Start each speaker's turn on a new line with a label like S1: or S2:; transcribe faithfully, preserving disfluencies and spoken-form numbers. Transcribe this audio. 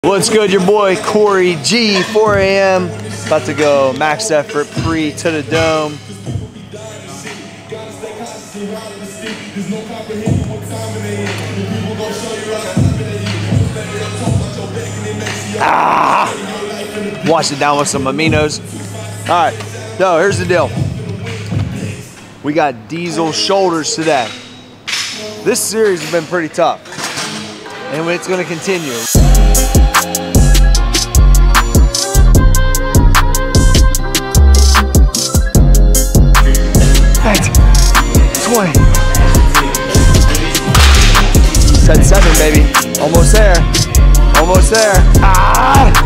S1: What's good, your boy Cory G, four A M About to go max effort pre to the dome. Ah! Wash it down with some aminos. Alright, so here's the deal. We got diesel shoulders today. This series has been pretty tough, and it's going to continue. twenty. Said seven, baby. Almost there. Almost there. Ah!